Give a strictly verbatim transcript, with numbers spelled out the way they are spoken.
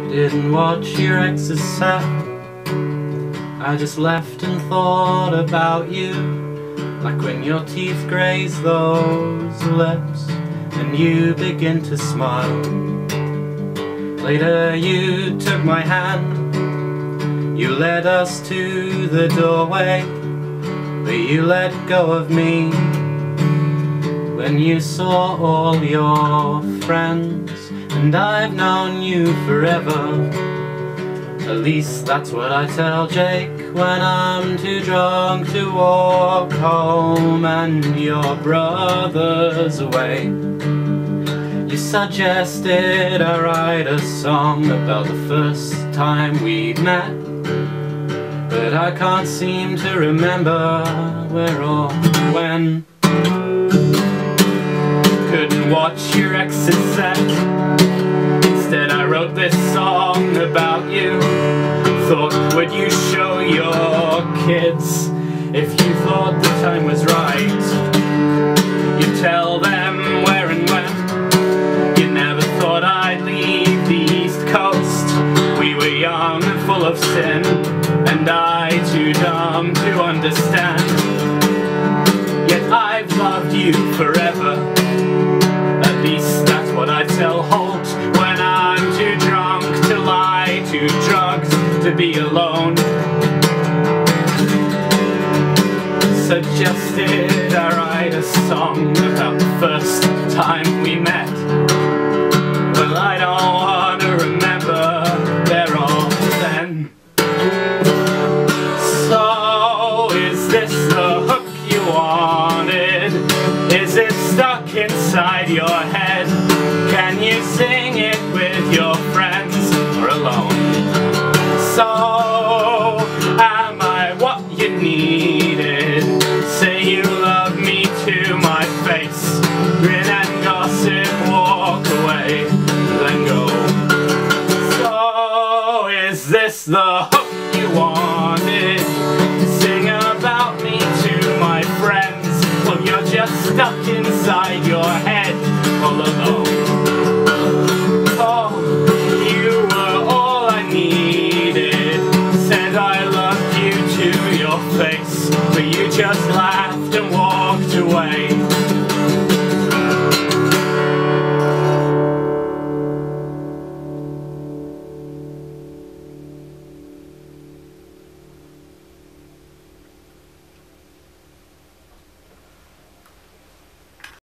Didn't watch your ex's set. I just left and thought about you, like when your teeth graze those lips and you begin to smile. Later you took my hand, you led us to the doorway, but you let go of me when you saw all your friends. And I've known you forever, at least that's what I tell Jake when I'm too drunk to walk home and your brother's away. You suggested I write a song about the first time we met, but I can't seem to remember where or when. Couldn't watch your ex's set. Instead I wrote this song about you. Thought, would you show your kids if you thought the time was right? You'd tell them where and when. You never thought I'd leave the East Coast. We were young and full of sin, and I too dumb to understand. Yet I've loved you forever, at least that's what I tell Holt when I'm too drunk to lie, too drugged to be alone. Suggested I write a song about the first time we met. Well, I don't want to remember there or then. So, is this the hook you wanted? Is it stuck inside your head? Can you sing it with your friends or alone? So, am I what you needed? Say you love me to my face. Grin and gossip, walk away, then go. So, is this the